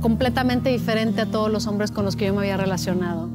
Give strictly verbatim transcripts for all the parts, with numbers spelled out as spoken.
completamente diferente a todos los hombres con los que yo me había relacionado.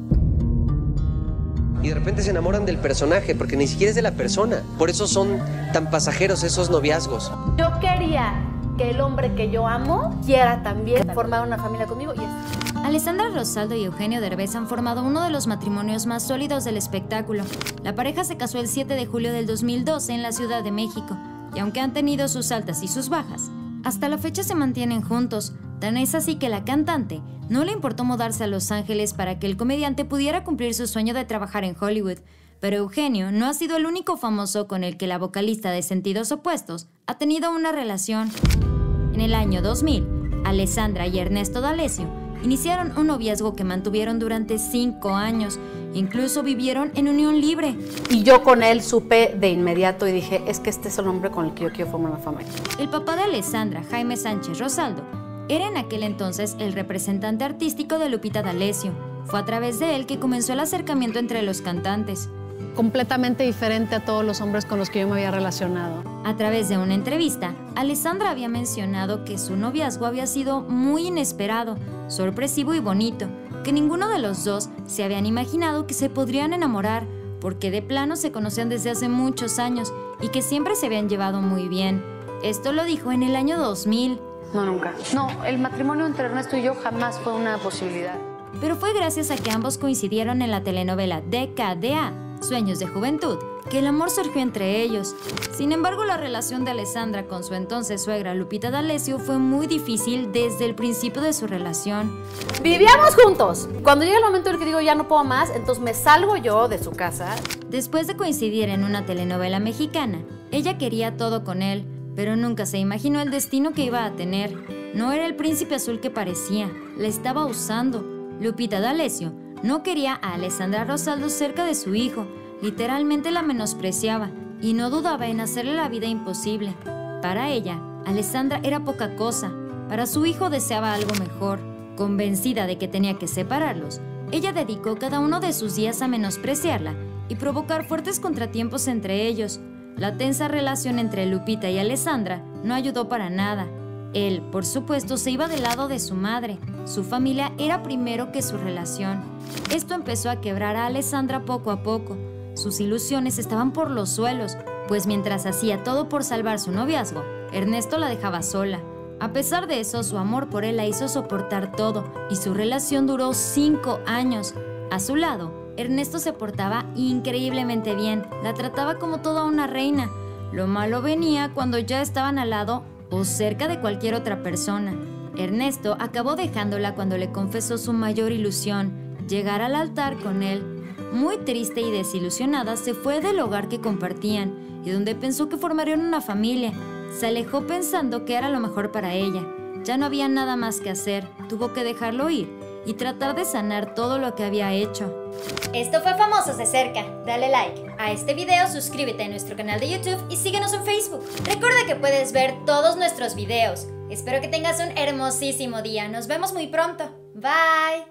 Y de repente se enamoran del personaje, porque ni siquiera es de la persona. Por eso son tan pasajeros esos noviazgos. Yo quería que el hombre que yo amo quiera también formar una familia conmigo. Y es... Alessandra Rosaldo y Eugenio Derbez han formado uno de los matrimonios más sólidos del espectáculo. La pareja se casó el siete de julio del dos mil doce en la Ciudad de México, y aunque han tenido sus altas y sus bajas, hasta la fecha se mantienen juntos. Tan es así que la cantante no le importó mudarse a Los Ángeles para que el comediante pudiera cumplir su sueño de trabajar en Hollywood. Pero Eugenio no ha sido el único famoso con el que la vocalista de Sentidos Opuestos ha tenido una relación. En el año dos mil, Alessandra y Ernesto D'Alessio iniciaron un noviazgo que mantuvieron durante cinco años. Incluso vivieron en unión libre. Y yo con él supe de inmediato y dije, es que este es el hombre con el que yo quiero formar una familia. El papá de Alessandra, Jaime Sánchez Rosaldo, era en aquel entonces el representante artístico de Lupita D'Alessio. Fue a través de él que comenzó el acercamiento entre los cantantes. Completamente diferente a todos los hombres con los que yo me había relacionado. A través de una entrevista, Alessandra había mencionado que su noviazgo había sido muy inesperado, sorpresivo y bonito, que ninguno de los dos se habían imaginado que se podrían enamorar, porque de plano se conocían desde hace muchos años y que siempre se habían llevado muy bien. Esto lo dijo en el año dos mil. No, nunca. No, el matrimonio entre Ernesto y yo jamás fue una posibilidad. Pero fue gracias a que ambos coincidieron en la telenovela D K D A, Sueños de Juventud, que el amor surgió entre ellos. Sin embargo, la relación de Alessandra con su entonces suegra Lupita D'Alessio fue muy difícil desde el principio de su relación. Vivíamos juntos. Cuando llega el momento en el que digo ya no puedo más, entonces me salgo yo de su casa. Después de coincidir en una telenovela mexicana, ella quería todo con él, pero nunca se imaginó el destino que iba a tener. No era el príncipe azul que parecía, la estaba usando. Lupita D'Alessio no quería a Alessandra Rosaldo cerca de su hijo, literalmente la menospreciaba y no dudaba en hacerle la vida imposible. Para ella, Alessandra era poca cosa, para su hijo deseaba algo mejor. Convencida de que tenía que separarlos, ella dedicó cada uno de sus días a menospreciarla y provocar fuertes contratiempos entre ellos. La tensa relación entre Lupita y Alessandra no ayudó para nada. Él, por supuesto, se iba del lado de su madre. Su familia era primero que su relación. Esto empezó a quebrar a Alessandra poco a poco. Sus ilusiones estaban por los suelos, pues mientras hacía todo por salvar su noviazgo, Ernesto la dejaba sola. A pesar de eso, su amor por él la hizo soportar todo, y su relación duró cinco años. A su lado, Ernesto se portaba increíblemente bien, la trataba como toda una reina. Lo malo venía cuando ya estaban al lado o cerca de cualquier otra persona. Ernesto acabó dejándola cuando le confesó su mayor ilusión, llegar al altar con él. Muy triste y desilusionada, se fue del hogar que compartían y donde pensó que formarían una familia. Se alejó pensando que era lo mejor para ella. Ya no había nada más que hacer, tuvo que dejarlo ir y tratar de sanar todo lo que había hecho. Esto fue Famosos de Cerca. Dale like a este video, suscríbete a nuestro canal de YouTube y síguenos en Facebook. Recuerda que puedes ver todos nuestros videos. Espero que tengas un hermosísimo día. Nos vemos muy pronto. Bye.